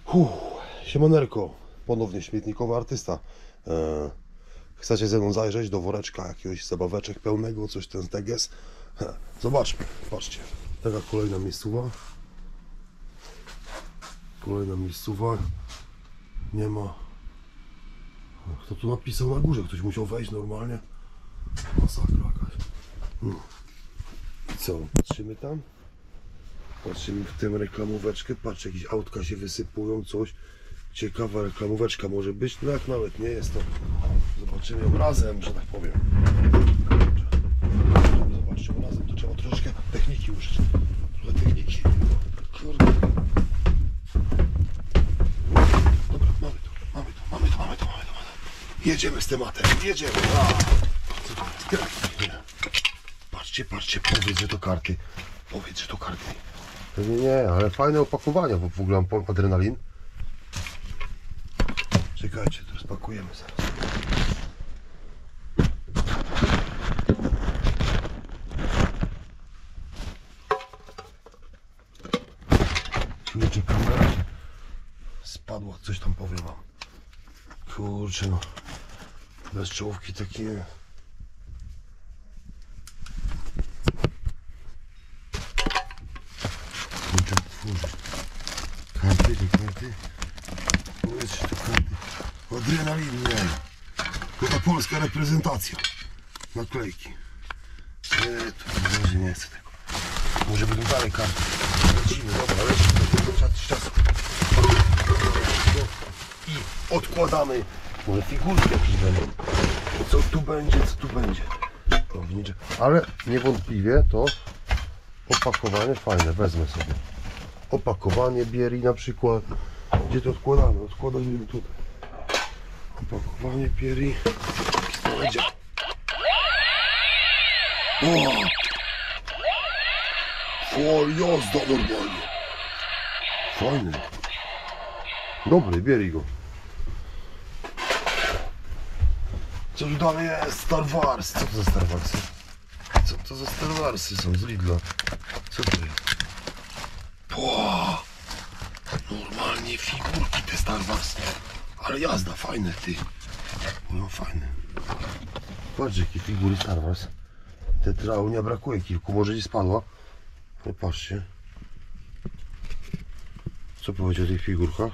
Siemaneczko, ponownie śmietnikowy artysta. Chcecie ze mną zajrzeć do woreczka jakiegoś zabaweczek pełnego, coś ten teges? Zobaczmy, patrzcie. Taka kolejna miejscowa. Kolejna miejscowa. Nie ma. Kto tu napisał na górze? Ktoś musiał wejść normalnie. Masakra jakaś. I co? Patrzymy tam. Patrzymy w tę reklamóweczkę. Patrz, jakieś autka się wysypują, coś. Ciekawa reklamóweczka może być. No jak nawet nie jest, to zobaczymy ją razem, że tak powiem. Zobaczcie ją razem, to trzeba troszeczkę techniki użyć. Trochę techniki. Kurde. Dobra, mamy to. Jedziemy z tematem, jedziemy. Patrzcie, powiedz, że to karty. Powiedz, że to karty. Pewnie nie, ale fajne opakowania, bo w ogóle mam adrenalin. Czekajcie, to rozpakujemy zaraz. Kurczę, kamera się spadła, coś tam powiem wam. Kurczę, no. Bez czołówki takie. Kurczę, otworzyć. Karty, te karty. Powiedz, że to karty. Adrenalin, nie. To ta polska reprezentacja. Naklejki. Nie, to będzie, nie chcę tego. Może będą dalej karty. Lecimy, dobra, lecimy. Czas. I odkładamy. Może figurki jakieś będą. Co tu będzie? Ale niewątpliwie to opakowanie fajne, wezmę sobie. Opakowanie Bieri na przykład. Gdzie to odkładamy? Odkładamy tutaj. Opakowanie Bieri. Będzie. Jazda normalnie. Fajny. Dobry, Bieri go. Co tu dalej jest? Star Wars. Co to za Star Warsy? Co to za Star Warsy są z Lidla? Co to jest? Normalnie figurki te Star Wars. Ale jazda, fajne ty. No fajne. Patrz, jakie figury Star Wars. Te traunia brakuje kilku, może nie spadła. Ale patrzcie. Co powiedział o tych figurkach?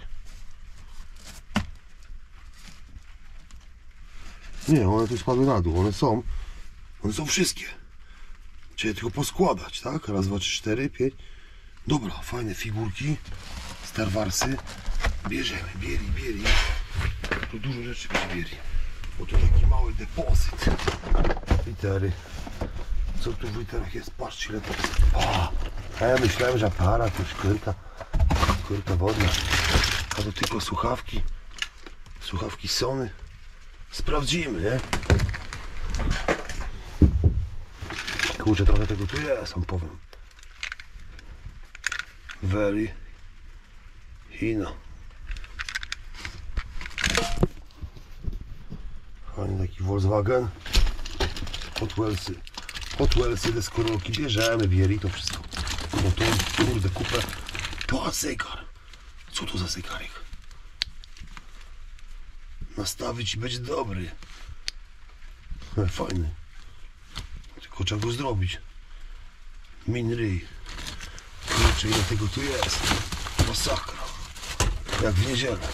Nie, one tu spadły na dół, one są wszystkie. Trzeba tylko poskładać, tak? Raz, dwa, trzy, cztery, pięć. Dobra, fajne figurki, Star Warsy. Bierzemy, Bieri. Tu dużo rzeczy Bieri. Bo to taki mały depozyt. Litery. Co tu w literach jest? Patrzcie, ile to jest. A ja myślałem, że aparat, to szkyrka wodna. A to tylko słuchawki. Słuchawki Sony. Sprawdzimy, nie? Kurczę, trochę tego tu jest, wam powiem. Very Hino. Fajny taki Volkswagen. Hot Wheelsy, deskorolki. Bierzemy, Bieri to wszystko. No to kurde, kupę. To zegar. Co to za zegarek? Nastawić i będzie dobry. Fajny. Tylko trzeba go zrobić. Minryj. Kurczę, ile tego tu jest. Masakra. Jak w niedzielę.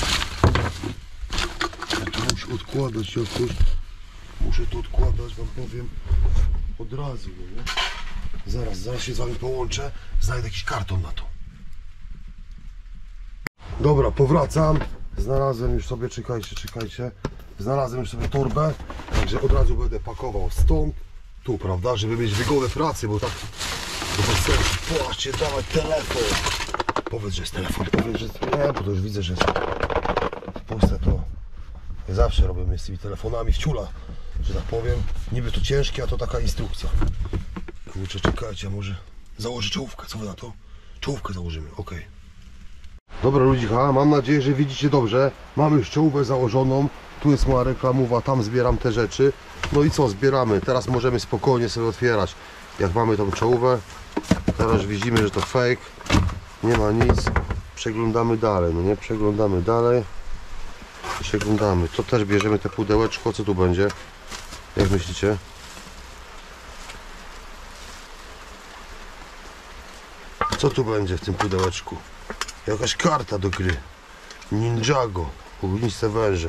Ja to muszę odkładać jakoś. Muszę to odkładać, wam powiem, od razu. Nie? Zaraz się z wami połączę. Znajdę jakiś karton na to. Dobra, powracam. Znalazłem już sobie, czekajcie. Znalazłem już sobie torbę. Także od razu będę pakował stąd. Tu, prawda, żeby mieć wygodę pracy, bo tak to bez sensu. Patrzcie, dawać telefon. Powiedz, że jest telefon. Powiedz, że nie, bo to już widzę, że jest puste to. Ja zawsze robię z tymi telefonami w ciula, że tak powiem. Niby to ciężkie, a to taka instrukcja. Kurczę, czekajcie, może założę czołówkę. Co wy na to? Czołówkę założymy, ok. Dobra ludzika, mam nadzieję, że widzicie dobrze. Mam już czołówkę założoną. Tu jest moja reklamowa, tam zbieram te rzeczy. No i co, zbieramy. Teraz możemy spokojnie sobie otwierać. Jak mamy tą czołówę. Teraz widzimy, że to fake. Nie ma nic. przeglądamy dalej, no nie? Przeglądamy dalej. Przeglądamy. To też bierzemy te pudełeczko. Co tu będzie? Jak myślicie? Co tu będzie w tym pudełeczku? Jakaś karta do gry. Ninjago. Ogniste węże.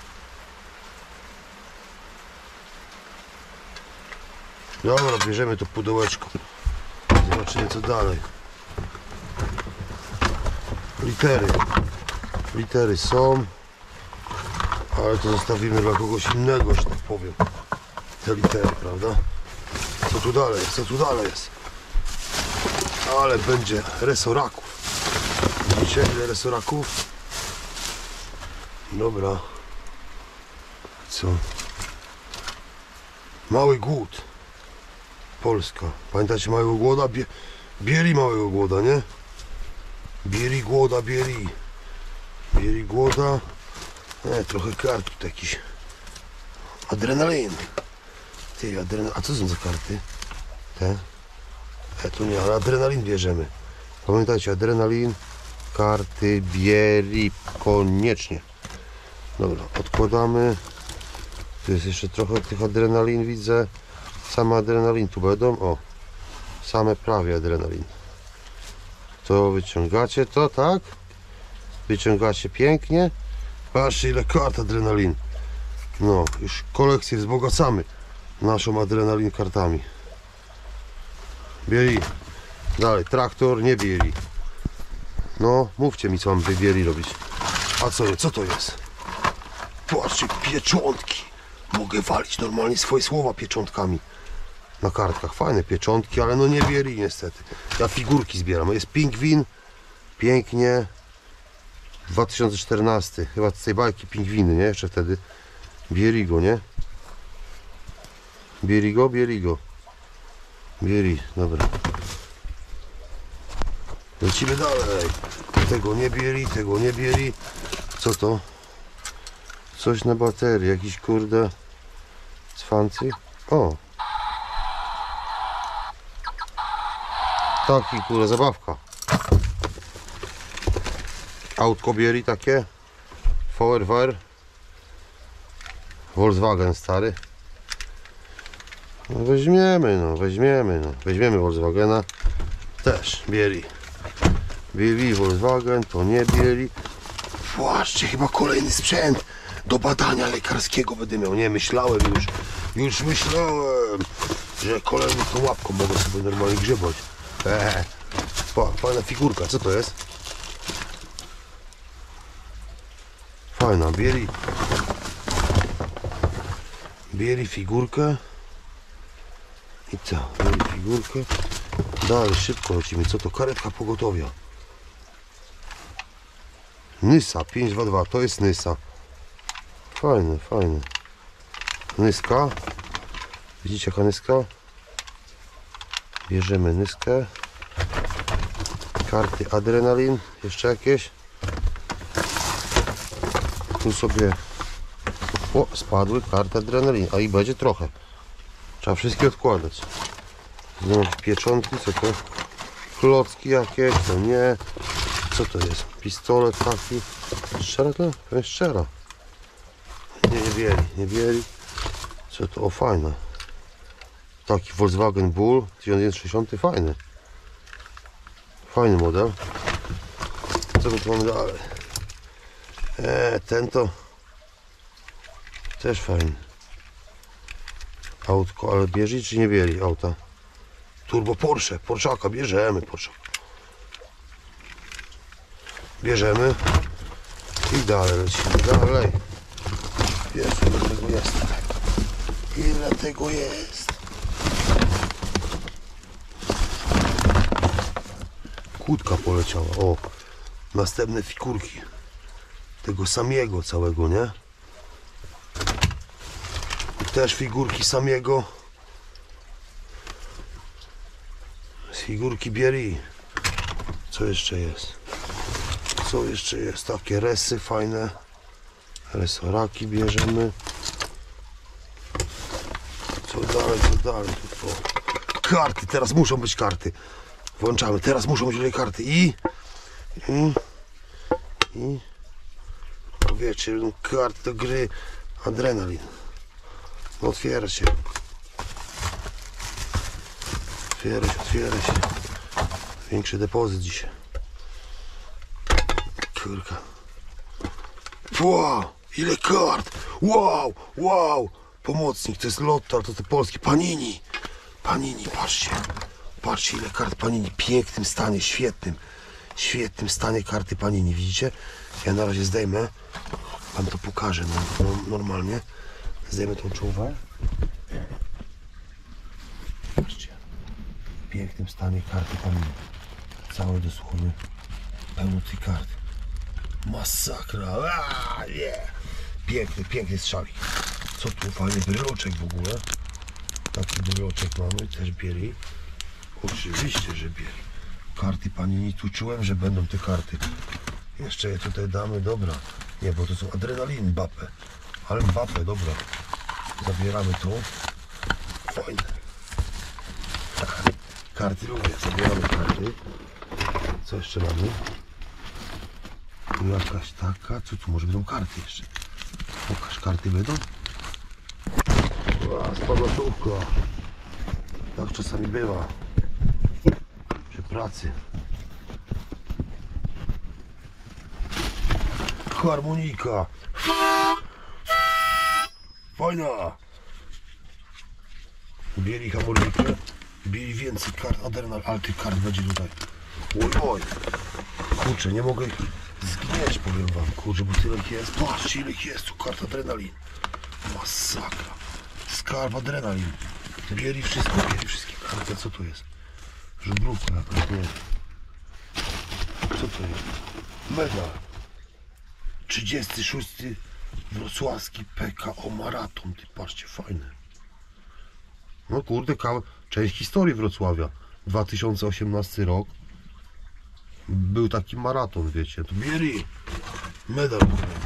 Dobra, bierzemy to pudełeczko. Zobaczymy co dalej. Litery. Litery są. Ale to zostawimy dla kogoś innego, że tak powiem. Te litery, prawda? Co tu dalej jest? Co tu dalej jest? Ale będzie resoraków. Widzicie ile resoraków? Dobra. Co? Mały głód. Polska. Pamiętacie małego głoda? Bieli małego głoda, nie? Bieli głoda, bieli. Bieli głoda. Trochę kart tutaj jakiś. Adrenalin. Ty, a co są za karty? Te? Tu nie, ale adrenalin bierzemy. Pamiętajcie, adrenalin, karty, bieli, koniecznie. Dobra, odkładamy. Tu jest jeszcze trochę tych adrenalin, widzę. Same adrenalin tu będą. O, same prawie adrenalin. To wyciągacie to, tak? Wyciągacie pięknie. Patrzcie ile kart adrenalin. No, już kolekcję wzbogacamy naszą adrenalin kartami. Bieli. Dalej, traktor, nie bieli. No, mówcie mi co mam bieli robić. A co to jest? Patrzcie, pieczątki. Mogę walić normalnie swoje słowa pieczątkami na kartkach. Fajne pieczątki, ale no nie bieli niestety. Ja figurki zbieram. Jest pingwin. Pięknie. 2014. Chyba z tej bajki pingwiny, nie? Jeszcze wtedy. Bierigo, nie? Bierigo. Bieri, dobra. Lecimy dalej. Tego nie bieri. Co to? Coś na baterii. Jakiś kurde cwancy. O! Taki kurde zabawka. Autko bieri takie. Feuerwehr. Volkswagen stary. No weźmiemy Volkswagena. Też bieli. Bieli Volkswagen, to nie bieli. Patrzcie, chyba kolejny sprzęt do badania lekarskiego będę miał. Nie, myślałem już myślałem, że kolejny tą łapką mogę sobie normalnie grzebać. Fajna figurka, co to jest? Fajna, bieli figurkę. I co? Bieli figurkę. Dalej, szybko lecimy. Co to? Karetka pogotowia. Nysa 522, to jest Nysa. Fajne. Nyska. Widzicie jaka Nyska? Bierzemy Nyskę. Karty adrenalin. Jeszcze jakieś. Tu sobie spadły karty adrenalin, a i będzie trochę. Trzeba wszystkie odkładać. Znowu pieczątki, co to? Klocki jakieś, to nie. Co to jest? Pistolet taki. Strzela to? Pewnie strzela. Nie bieli. Co to? O, fajne. Taki Volkswagen Bull 1960, fajny. Fajny model. Co my tu mamy dalej? Ten to też fajny. Autko, ale bierze czy nie bieli auta? Turbo Porsche, Porszaka, bierzemy Porszaka. Bierzemy i dalej lecimy, dalej. Jezu, ile tego jest? Ile tego jest? Kłódka poleciała, o. Następne figurki. Tego Samiego całego, nie? I też figurki Samiego. Z figurki Bieri. Co jeszcze jest? Takie resy fajne. Resoraki bierzemy. Co dalej? O. Karty, teraz muszą być karty. Włączamy, teraz muszą być karty. I I wiecie, będą karty do gry Adrenalin. No otwiera się. Otwiera się. Większy depozyt dzisiaj. Kurka. Wow, ile kart! Wow! Pomocnik, to jest Lottar, to te polskie. Panini, patrzcie. Patrzcie, ile kart Panini. W pięknym stanie, świetnym stanie karty Panini, widzicie? Ja na razie zdejmę. Wam to pokażę normalnie. Zdejmę tą czołówę. Patrzcie. W pięknym stanie karty Panini. Całe dosłownie pełno tych kart. Masakra. Piękny strzałik. Co tu fajny bryloczek w ogóle. Taki bryloczek mamy, też bieli. Oczywiście, że bieli. Karty Panini, tu czułem, że będą te karty. Jeszcze je tutaj damy, dobra. Nie, bo to są Adrenalin, Mbappé. Ale Mbappé, dobra. Zabieramy tu. Fajne. Karty lubię, zabieramy karty. Co jeszcze mamy? Jakaś taka, co tu może będą karty jeszcze? Pokaż, karty będą? Spadła czołówka. Tak czasami bywa. Przy pracy. Harmonika. Fajna. Bieli harmonikę. Bieli więcej kart. Adrenal, ale tych kart będzie tutaj. Oj. Kurczę, nie mogę zgnieć, powiem wam. Kurczę, bo tyle ich jest. Patrzcie, ile ich jest tu kart Adrenalin. Masakra. Skarb Adrenalin. Bieli wszystkie karty. Co tu jest? Żubrówka jakaś, nie. Co to jest? Medal. 36. Wrocławski PKO Maraton. Ty patrzcie, fajne. No kurde, część historii Wrocławia. 2018 rok. Był taki maraton, wiecie. Tu bieli. Medal.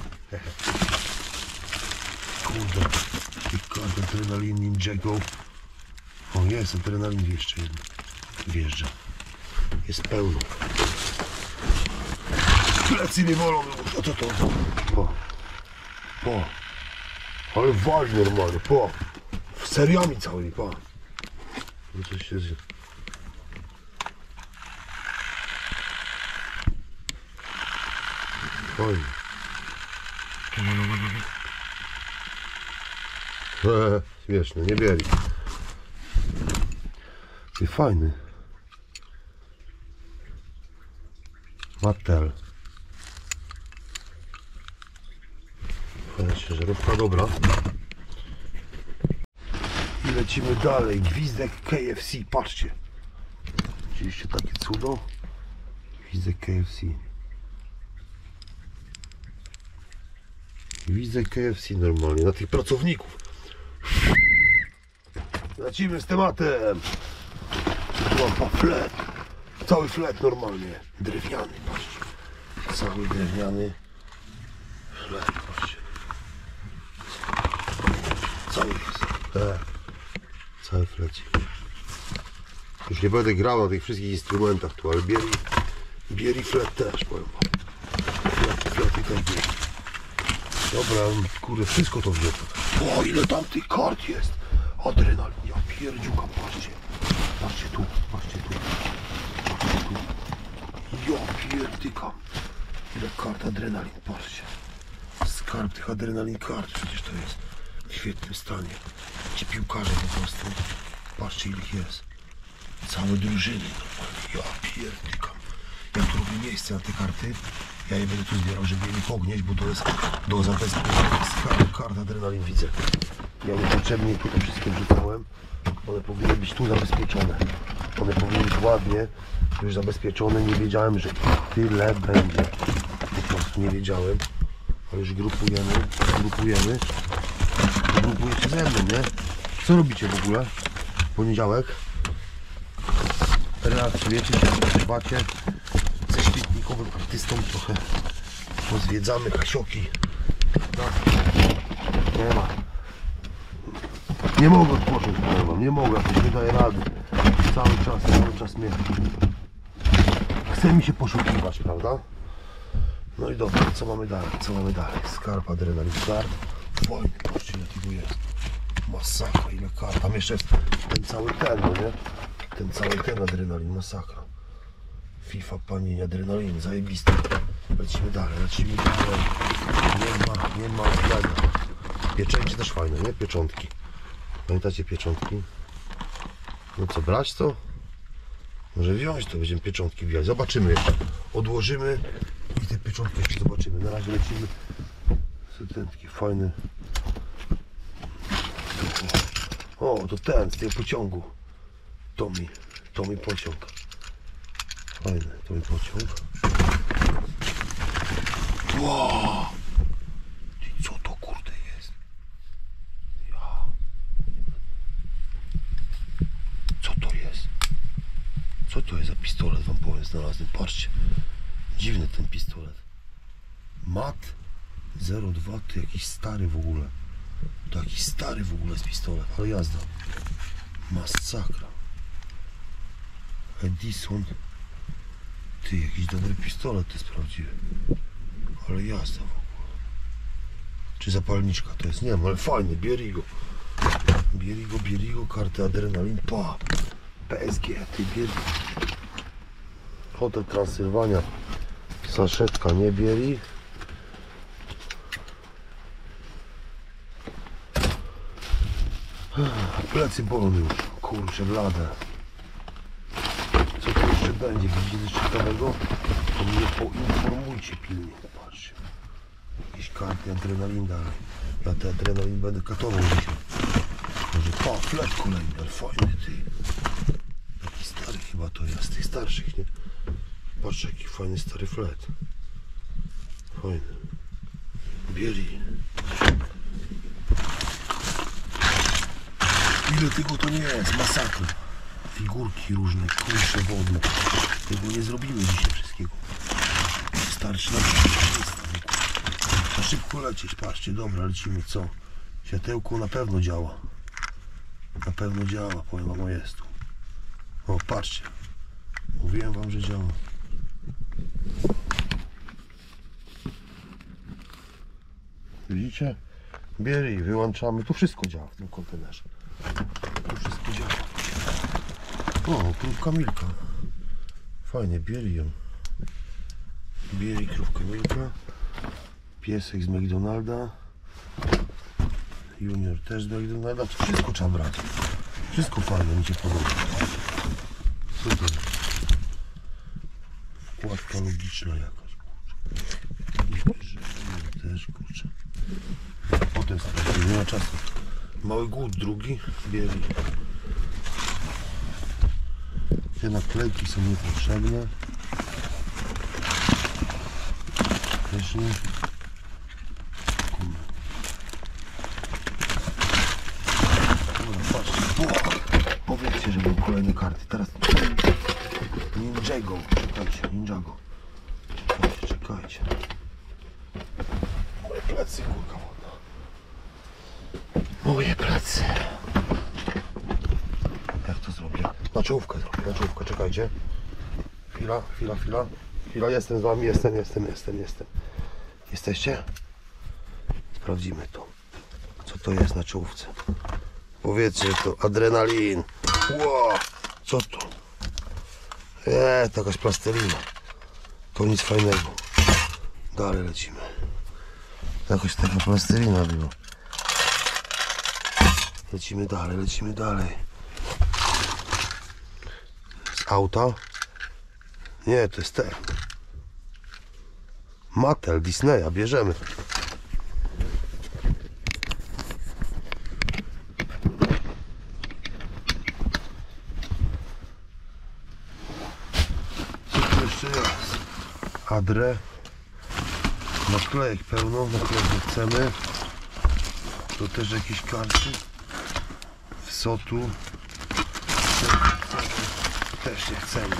Kurde. Adrenalin Ninjago. O, jest Adrenalin jeszcze jeden. Wjeżdża. Jest pełno. Plecy nie wolą. O to. Po. Ale wali normalnie. Po. Seriami całymi. Po. No coś się zje. Fajnie. Śmieszne, nie bieli. I fajny. Mattel. Fajna ciężarówka, dobra. I lecimy dalej. Gwizdek KFC, patrzcie. Widzieliście takie cudo? Gwizdek KFC. Gwizdek KFC normalnie, na tych pracowników. Lecimy z tematem. Tu mam flet. Cały flet normalnie. Drewniany, patrzcie. Cały drewniany flet, patrzcie. Cały jest. Cały flecik. Już nie będę grał na tych wszystkich instrumentach tu, ale bieli flet też, powiem wam. Flet i tak bieli. Dobra, kurde, wszystko to wzięto. O, ile tam tych kart jest. Adrenalin, ja pierdziuka, patrzcie. Patrzcie tu. Ja pierdykam. Ile kart Adrenalin, patrzcie. Skarb tych Adrenalin kart, przecież to jest w świetnym stanie. Ci piłkarze po prostu. Patrzcie, ile ich jest. Całe drużyny normalnie. Ja pierdykam. Ja tu robię miejsce na te karty. Ja je będę tu zbierał, żeby je nie pognieść, bo to jest do zabezpieczenia. Skarb kart Adrenalin, widzę. Ja niepotrzebnie tutaj wszystkie wrzucałem. One powinny być tu zabezpieczone. One powinny być ładnie już zabezpieczone. Nie wiedziałem, że tyle będzie. Po prostu nie wiedziałem. Ale już grupujemy. Grupujecie ze mną, nie? Co robicie w ogóle? Poniedziałek. Relaksujecie się, odpoczywacie. Ze świetnikowym artystą trochę pozwiedzamy Hasioki. No. Nie ma. Nie mogę odpocząć, powiem wam, nie mogę, jakoś nie daję rady. Cały czas mnie... Chce mi się poszukiwać, prawda? No i dobra, co mamy dalej? Co mamy dalej? Skarb, adrenalin, skarb. Fajny, patrzcie jaki tu jest. Masakra, ile kart. Tam jeszcze jest ten cały ten, no nie? Ten cały ten adrenalin, masakra. FIFA, panie, adrenalin, zajebisty. Lecimy dalej, lecimy dalej. Nie ma odblaga. Pieczęcie też fajne, nie? Pieczątki. Pamiętacie pieczątki? No co, brać to? Może wziąć to, będziemy pieczątki wziąć. Zobaczymy jeszcze. Odłożymy i te pieczątki jeszcze zobaczymy. Na razie lecimy. Syntentki fajne. O, to ten z tego pociągu. Tommy pociąg. Fajny, Tommy pociąg. Wow! Ty, co to kurde jest? Ja. Co to jest? Co to jest za pistolet, wam powiem, znalazłem. Patrzcie. Dziwny ten pistolet. Mat 02, to jakiś stary w ogóle. To jakiś stary w ogóle jest pistolet, ale jazda. Masakra. Edison. Ty, jakiś dobry pistolet to jest prawdziwy. Ale jazda w ogóle. Czy zapalniczka to jest? Nie wiem, ale fajny, Bierigo. Bierigo, karty adrenalin, pa. PSG, ty Bierigo. Hotel Transylwania. Saszetka, nie Bieri. Plecy bolą już, kurczę blade. Co tu jeszcze będzie? Widzicie coś ciekawego? To mnie poinformujcie pilnie. Patrzcie. Jakieś karty, adrenalin dalej. Ja te adrenalin będę katował dzisiaj. Może flet kolejny, ale fajny ty. Taki stary chyba to jest, z tych starszych, nie? Patrzcie jaki fajny stary flet. Fajny. Bieli. Ile tego to nie jest? Masakra. Figurki różne, kurcze wodne. Tego nie zrobimy dzisiaj wszystkiego. Starczy na szybko lecieć, patrzcie, dobra, lecimy, co? Światełko na pewno działa. Na pewno działa, powiem wam, jest tu. O, patrzcie. Mówiłem wam, że działa. Widzicie? Bieri, wyłączamy. Tu wszystko działa w tym kontenerze. Tu wszystko działa. O, krówka Milka. Fajnie, bieri ją. Bieri krówka Milka. Piesek z McDonalda. Junior też z McDonalda. To wszystko trzeba brać. Wszystko fajne, mi się podoba. Super. Wkładka logiczna jakaś. Też kurczę. Potem sprawdzę, nie ma czasu. Mały głód drugi. Bieli. Te naklejki są niepotrzebne. Też nie. Dobra, patrzcie. Powiedzcie, że były kolejne karty. Teraz Ninjago. Czekajcie, Ninjago. Czekajcie. Moje plecy, kurka wodna. Moje plecy. Jak to zrobię? Na czołówkę zrobię, na czołówkę, czekajcie. Chwila, jestem z wami, jestem. Jesteście? Sprawdzimy to. Co to jest na czołówce? Powiedzcie, że to adrenalin. Wow, co to? To jakaś plastelina. To nic fajnego. Dalej lecimy. Jakoś taka plastelina była. Lecimy dalej. Z auta? Nie, to jest ten. Mattel, Disneya, bierzemy. Co tu jeszcze jest? Adre. Naklejek pełno, naklejek nie chcemy. To też jakieś karty. Sotu. Też nie chcemy.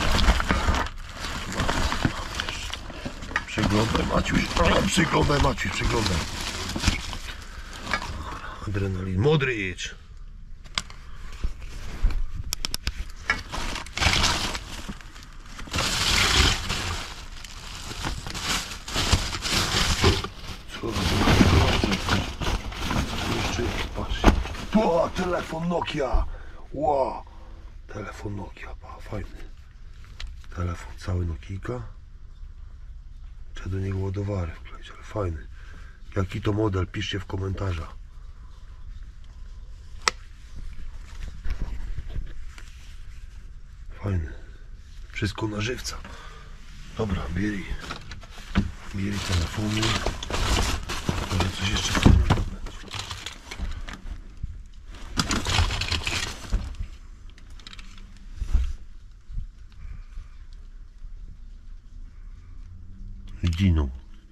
Przeglądaj Maciuś, przeglądaj. Adrenalin. Modric. O, telefon Nokia. Wow. Telefon Nokia, fajny. Telefon cały Nokijka. Trzeba do niego ładowary wkleić, ale fajny. Jaki to model? Piszcie w komentarzach. Fajny. Wszystko na żywca. Dobra, bierij telefony. Może coś jeszcze fajnego będzie. Dino.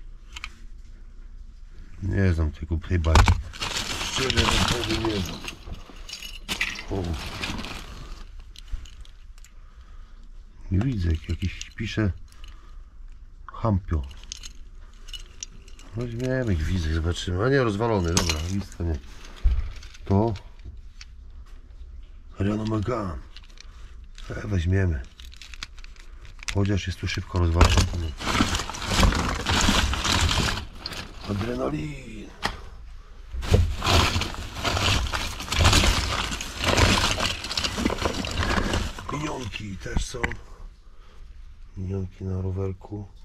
Nie znam tego tej bajki. Szczerze wam powiem, nie znam. O. Nie widzę, jakiś pisze Hampio. Weźmiemy gwizdek, zobaczymy. A nie, rozwalony, dobra, gwizdka nie. To Renault Megane. Weźmiemy. Chociaż jest tu szybko rozwalony. Adrenalin. Minionki też są. Minionki na rowerku.